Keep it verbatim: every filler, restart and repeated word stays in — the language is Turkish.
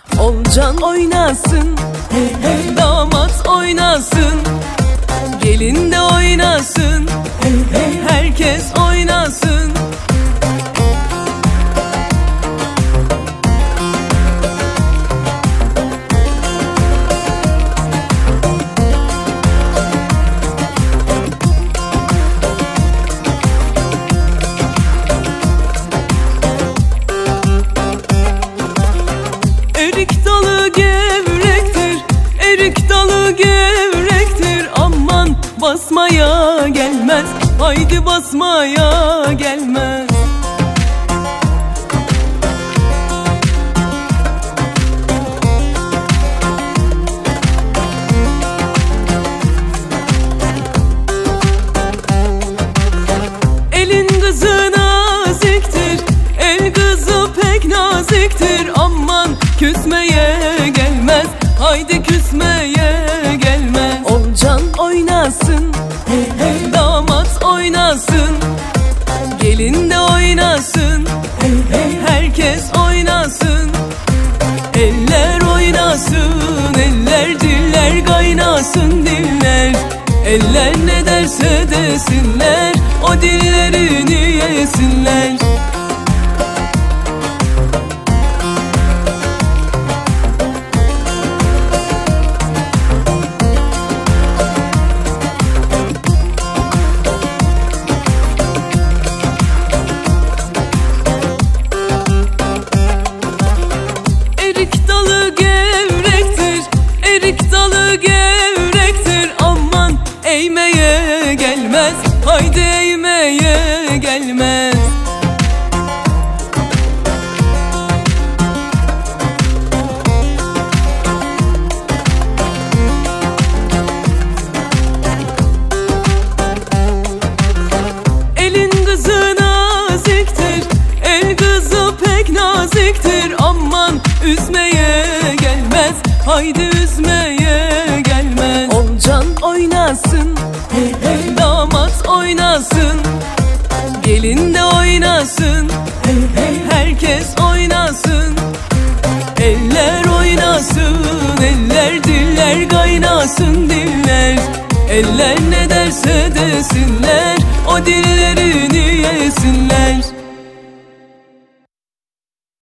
Olcan oynasın, hey hey. Damat oynasın, gelin de oynasın, hey hey. Herkes oynasın. Erik dalı gevrektir, erik dalı gevrektir. Aman basmaya gelmez, haydi basmaya gelmez. Elin kızı naziktir, el kızı pek naziktir. Aman küsmeye gelmez, haydi küsmeye gelmez. Olcan oynasın, hey hey. Damat oynasın, gelin de oynasın, hey hey. Herkes oynasın. Eller oynasın, eller diller kaynasın diller. Eller ne derse desinler, o dillerini yesinler. Erik dalı gevrektir, erik dalı gevrektir. Aman eğmeye gelmez, haydi eğmeye gelmez. Elin kızı naziktir, el kızı pek naziktir. Aman üzmeye gelmez, haydi üzmeye gelmez. Olcan oynasın, hey hey. Damat oynasın, gelin de oynasın, hey hey. Herkes oynasın. Eller oynasın, eller diller kaynasın diller. Eller ne derse desinler, o dillerini yesinler.